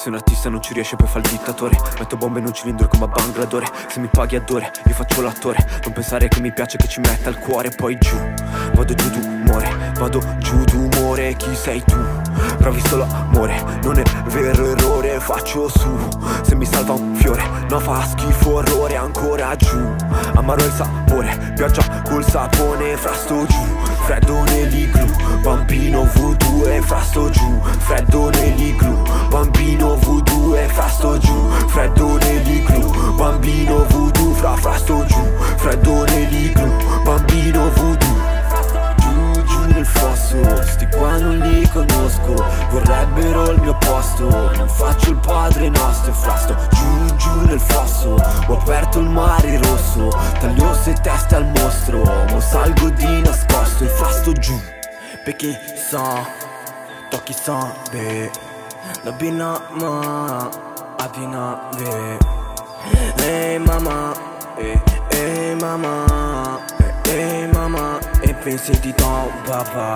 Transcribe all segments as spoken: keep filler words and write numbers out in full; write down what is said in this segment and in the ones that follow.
sei un artista non ci riesce poi fa il dittatore. Metto bombe in un cilindro come a Bangladore. Se mi paghi a dore, io faccio l'attore. Non pensare che mi piace che ci metta il cuore. Poi giù, vado giù d'umore, vado giù d'umore. Chi sei tu? Provi solo amore, non è vero errore. Faccio su, se mi salva un fiore, no fa schifo orrore. Ancora giù, amaro il sapore, pioggia col sapone. Frasto giù, freddo nell'igloo, bambino voodoo. E frasto giù, freddo nell'igloo, bambino voodoo. E frasto giù, freddo nell'igloo, bambino voodoo. Fra frasto giù, freddo nell'igloo, bambino voodoo. Giù, giù nel fosso, sti qua non li conosco, vorrebbero il mio posto. Non faccio il padre nostro. E frasto giù, giù nel fosso, ho aperto il mare rosso. Taglio se testa al mostro, mo salgo di nascosto. E frasto giù, perché so, tocchi so, be la bina ma, abina be. Ehi mama, eh, ehi mama, eh, ehi mama. E pensi di ton papà,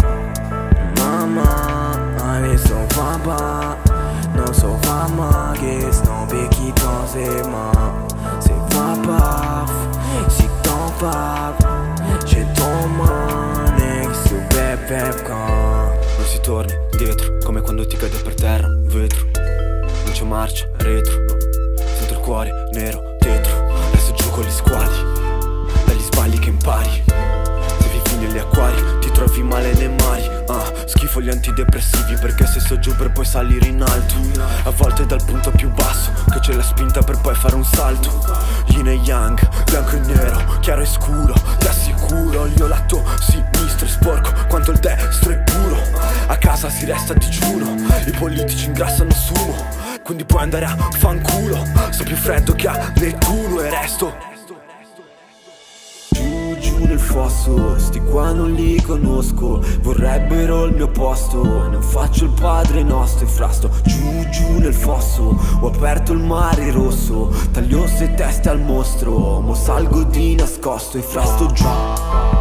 mama, adesso papà. Non so mamma che sto becchi ton se ma. Se papà, si ton papà, c'è ton mane, su bebe con. Non si torni dietro, come quando ti cade per terra un vetro. Non c'è marcia, retro, sento il cuore nero, tetro. Adesso giù con gli squali, dagli sbagli che impari. Se vivi negli acquari, ti trovi male nei mari. Ah, schifo gli antidepressivi, perché se sto giù per poi salire in alto. A volte dal punto più basso, che c'è la spinta per poi fare un salto. Yin e yang, bianco e nero, chiaro e scuro. Ti assicuro, il mio lato sinistro è sporco quanto il destro è puro. A casa si resta a digiuno, i politici ingrassano sumo, quindi puoi andare a fanculo. Sto più freddo che a Nettuno e resto giù, giù nel fosso, sti qua non li conosco, vorrebbero il mio posto. Non faccio il padre nostro. E frasto giù, giù nel fosso, ho aperto il mare rosso. Taglio se testa al mostro, mo salgo di nascosto. E frasto giù.